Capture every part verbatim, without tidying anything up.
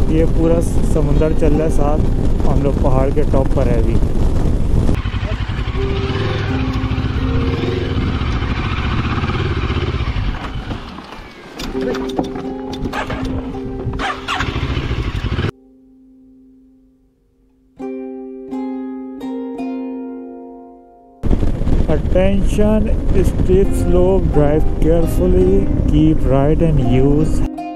ये पूरा समुंदर चल रहा है साथ, हम लोग पहाड़ के टॉप पर है अभी। Attention, steep slope, drive carefully, keep right and use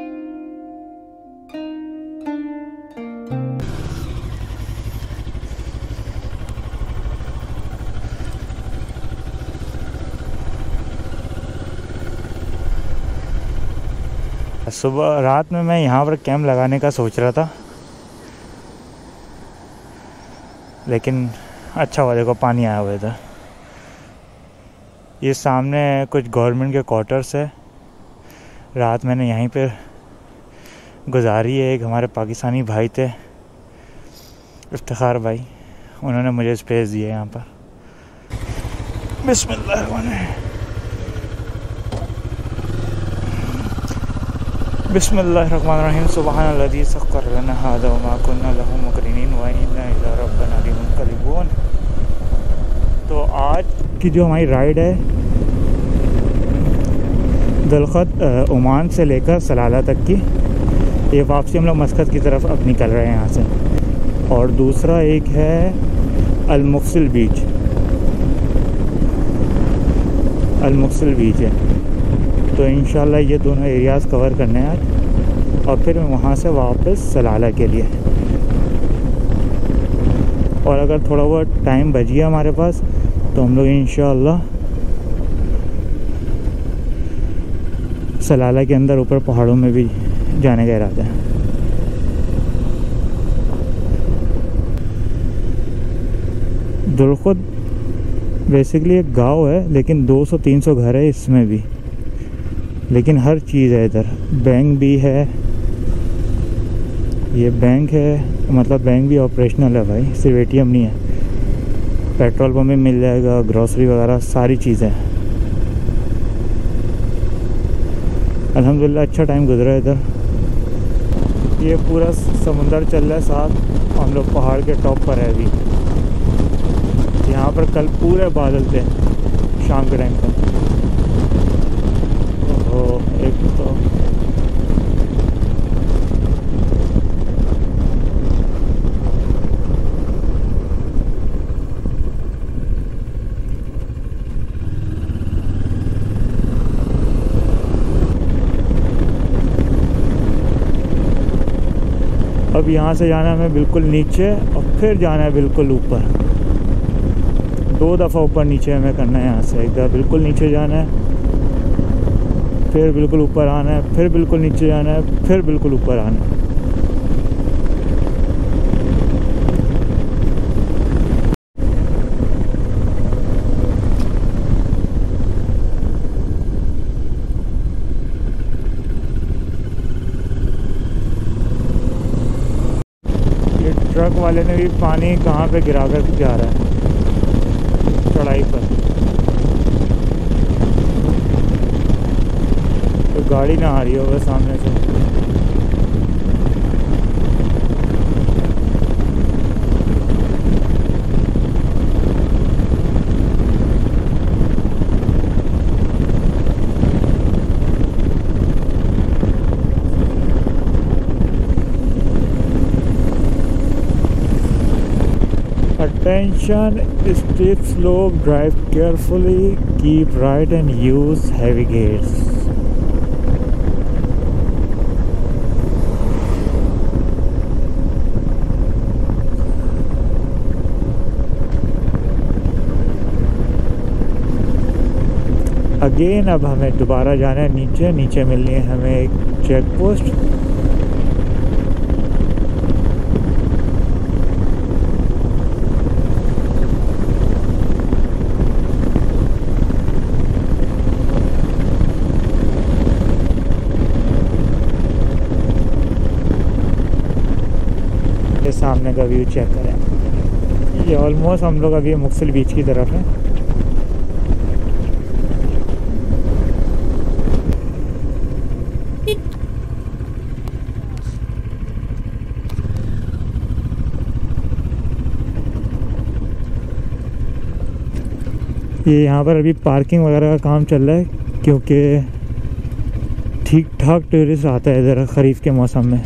सुबह रात में मैं यहाँ पर कैंप लगाने का सोच रहा था, लेकिन अच्छा हुआ देखो पानी आया हुआ था। ये सामने कुछ गवर्नमेंट के क्वार्टर्स है, रात मैंने यहीं पे गुजारी है। एक हमारे पाकिस्तानी भाई थे, इफ्तिखार भाई, उन्होंने मुझे स्पेस दिया यहाँ पर। बिस्मिल्लाह बिस्मिल्लाहिर्रहमानिर्रहीम। सुब्हानल्लज़ी सख्खर लना हाज़ा व मा कुन्ना लहू मुक़रिनीन व इन्ना इला रब्बिना लमुनक़लिबून। तो आज की जो हमारी राइड है दलखत ओमान से लेकर सलाला तक की, ये वापसी हम लोग मस्कत की तरफ अब निकल रहे हैं यहाँ से। और दूसरा एक है अल-मुफ़स्सिल बीच, अल-मुफ़स्सिल बीच है। तो इंशाल्लाह ये दोनों एरियाज़ कवर करने हैं आज, और फिर वहाँ से वापस सलाला के लिए। और अगर थोड़ा बहुत टाइम बच गया हमारे पास तो हम लोग इंशाल्लाह सलाला के अंदर ऊपर पहाड़ों में भी जाने का इरादा है। दुलखुद बेसिकली एक गांव है, लेकिन दो सौ तीन सौ घर है इसमें भी, लेकिन हर चीज़ है इधर। बैंक भी है, ये बैंक है, मतलब बैंक भी ऑपरेशनल है भाई, सिर्फ एटीएम नहीं है। पेट्रोल पंप भी मिल जाएगा, ग्रॉसरी वगैरह सारी चीज़ें हैं। अल्हम्दुलिल्लाह अच्छा टाइम गुजरा है इधर। ये पूरा समुंदर चल रहा है साथ, हम लोग पहाड़ के टॉप पर है अभी। यहाँ पर कल पूरे बादल थे शाम के टाइम पर। ओहो, एक तो अब यहाँ से जाना है हमें बिल्कुल नीचे, और फिर जाना है बिल्कुल ऊपर। दो दफ़ा ऊपर नीचे हमें करना है। यहाँ से एक दफ़ा बिल्कुल नीचे जाना है, फिर बिल्कुल ऊपर आना है, फिर बिल्कुल नीचे जाना है, फिर बिल्कुल ऊपर आना है। ट्रक वाले ने भी पानी कहाँ पे गिरा कर जा रहा है चढ़ाई पर, तो गाड़ी ना आ रही होगा सामने से। Attention, steep slope, drive carefully, keep right and use heavy gears. Again अब हमें दोबारा जाना है नीचे। नीचे मिलनी है हमें एक चेक पोस्ट। सामने का व्यू चेक करें। ये ऑलमोस्ट हम लोग अभी मुफ़स्सिल बीच की तरफ है। ये यहाँ पर अभी पार्किंग वगैरह का काम चल रहा है, क्योंकि ठीक ठाक टूरिस्ट आता है इधर खरीफ के मौसम में।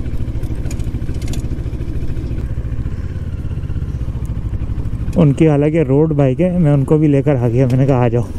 उनकी हालांकि रोड बाइक है, मैं उनको भी लेकर आ गया, मैंने कहा आ जाओ।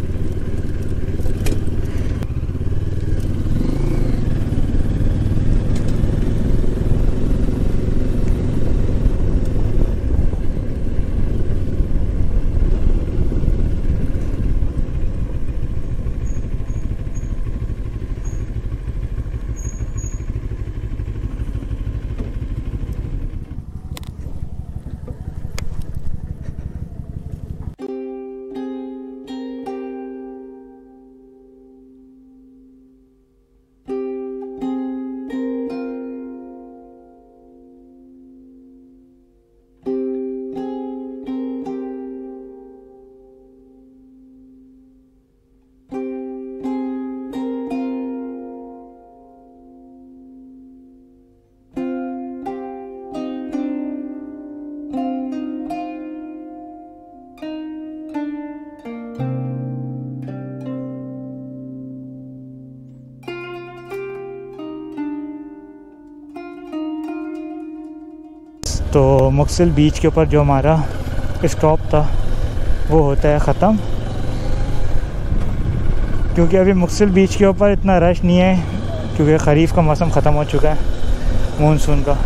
तो मुक्सिल बीच के ऊपर जो हमारा स्टॉप था वो होता है ख़त्म, क्योंकि अभी मुक्सिल बीच के ऊपर इतना रश नहीं है, क्योंकि ख़रीफ का मौसम ख़त्म हो चुका है, मानसून का।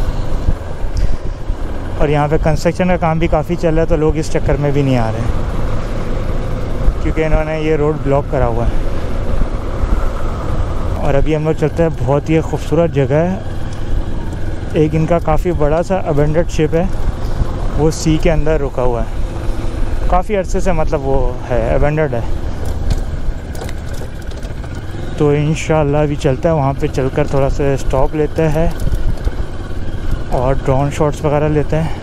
और यहाँ पे कंस्ट्रक्शन का काम भी काफ़ी चल रहा है, तो लोग इस चक्कर में भी नहीं आ रहे, क्योंकि इन्होंने ये रोड ब्लॉक करा हुआ है। और अभी हम लोग चलते हैं, बहुत ही खूबसूरत जगह है। एक इनका काफ़ी बड़ा सा अबेंडेड शिप है, वो सी के अंदर रुका हुआ है, काफ़ी अरसे से, मतलब वो है अबेंडेड है। तो इंशाल्लाह अभी चलता है, वहाँ पे चलकर थोड़ा सा स्टॉप लेते हैं और ड्रोन शॉट्स वगैरह लेते हैं।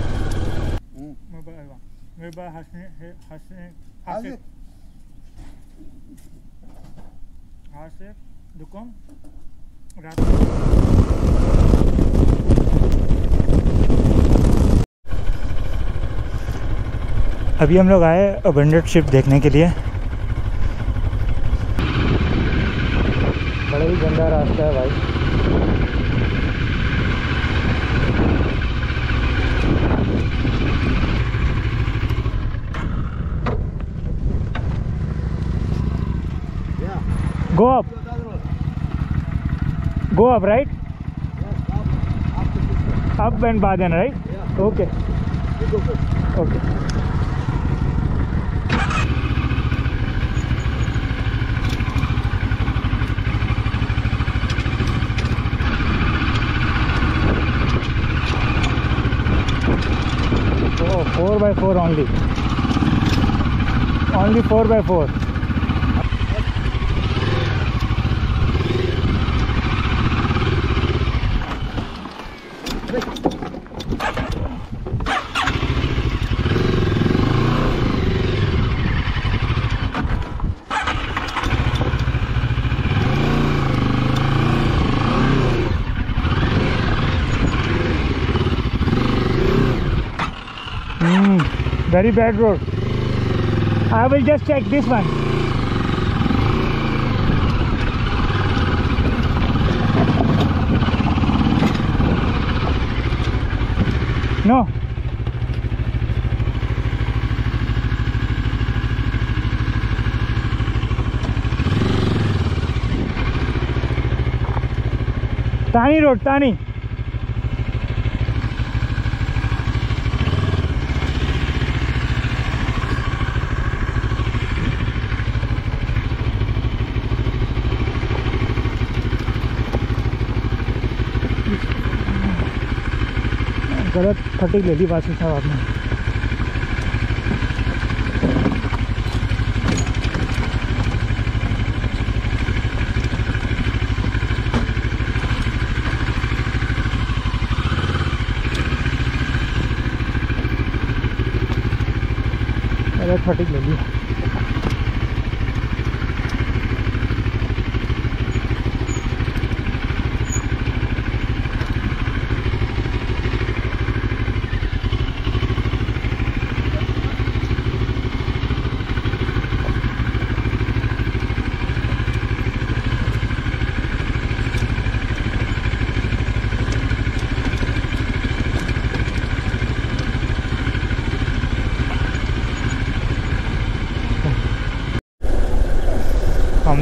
अभी हम लोग आए अबेंडेड शिप देखने के लिए। बड़ा ही गंदा रास्ता है भाई। Go up. Go up, right? Up and Baden, right? Okay. Okay. Oh, four by four only. Only four by four. Hmm, very bad road. I will just check this one. No. Tani road, Tani. गलत फटिक ले ली बासी साहब आपने। गलत फटिक ले ली।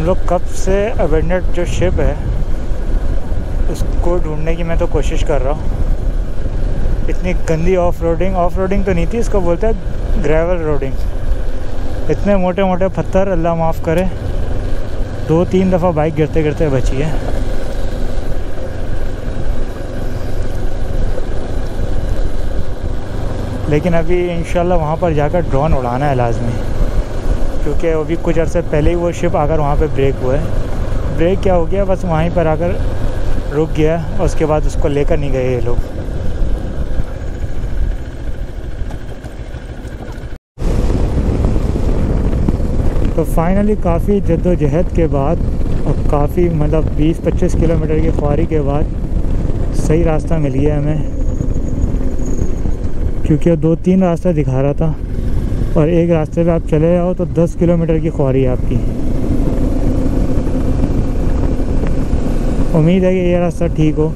लोग कब से अबेंडन्ड जो शिप है उसको ढूंढने की मैं तो कोशिश कर रहा हूँ। इतनी गंदी ऑफ रोडिंग ऑफ रोडिंग तो नहीं थी, इसको बोलते हैं ग्रेवल रोडिंग। इतने मोटे मोटे पत्थर, अल्लाह माफ़ करे, दो तीन दफ़ा बाइक गिरते गिरते बची है। लेकिन अभी इंशाल्लाह वहाँ पर जाकर ड्रोन उड़ाना है लाजमी, क्योंकि अभी कुछ अर्से पहले ही वो शिप आकर वहाँ पे ब्रेक हुआ है। ब्रेक क्या हो गया, बस वहीं पर आकर रुक गया और उसके बाद उसको लेकर नहीं गए ये लोग। तो फाइनली काफ़ी जद्दोजहद के बाद और काफ़ी मतलब बीस पच्चीस किलोमीटर की ख्वारी के बाद सही रास्ता मिल गया हमें, क्योंकि वो दो तीन रास्ता दिखा रहा था और एक रास्ते पे आप चले जाओ तो दस किलोमीटर की ख्वारी है आपकी। उम्मीद है कि ये रास्ता ठीक हो।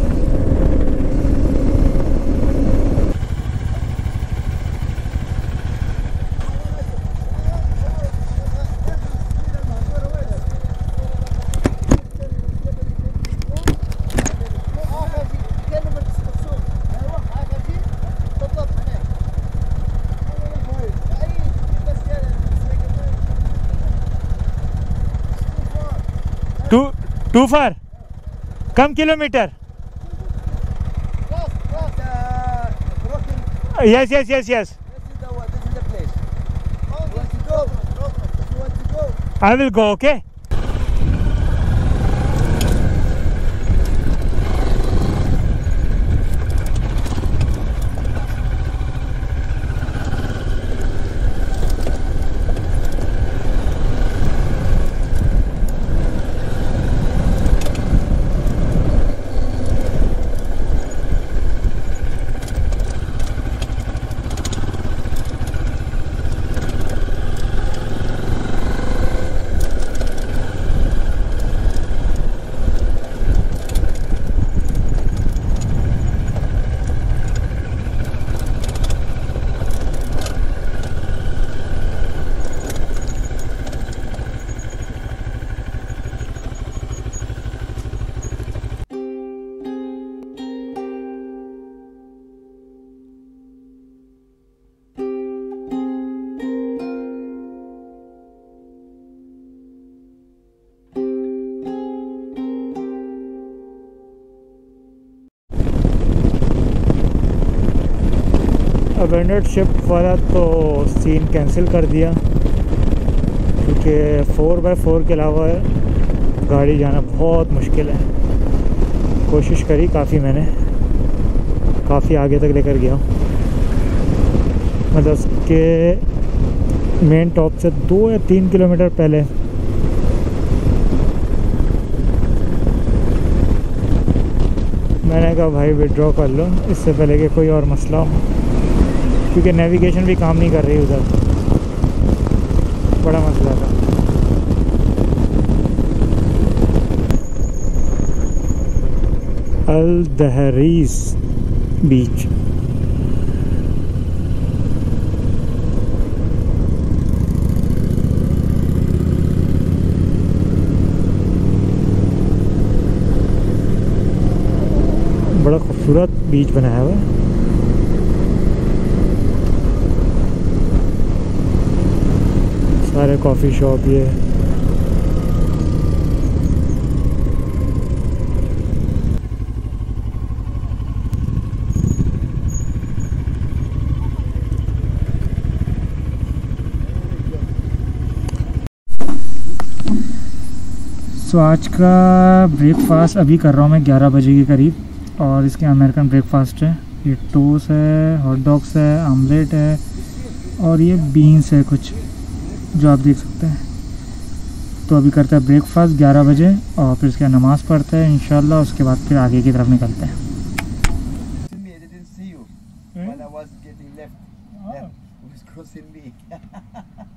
टू टू फार कम kilometre. Yes yes yes yes I will go. Okay abandoned ship वाला तो सीन कैंसिल कर दिया, क्योंकि फोर बाई फोर के अलावा गाड़ी जाना बहुत मुश्किल है। कोशिश करी काफ़ी, मैंने काफ़ी आगे तक लेकर गया, मतलब उसके मेन टॉप से दो या तीन किलोमीटर पहले। मैंने कहा भाई विड्रॉ कर लो इससे पहले कि कोई और मसला हो, क्योंकि नेविगेशन भी काम नहीं कर रही उधर, बड़ा मसला था। अल दहरीस बीच, बड़ा खूबसूरत बीच बनाया हुआ है। सारे कॉफ़ी शॉप ये सो आज का ब्रेकफास्ट अभी कर रहा हूँ मैं ग्यारह बजे के करीब, और इसके अमेरिकन ब्रेकफास्ट है। ये टोस्ट है, हॉट डॉग्स है, आमलेट है और ये बीन्स है कुछ जो आप देख सकते हैं। तो अभी करते हैं ब्रेकफास्ट ग्यारह बजे और फिर उसके बाद नमाज़ पढ़ते हैं इंशाल्लाह, उसके बाद फिर आगे की तरफ निकलते हैं। When I was getting left, left, it was crossing me.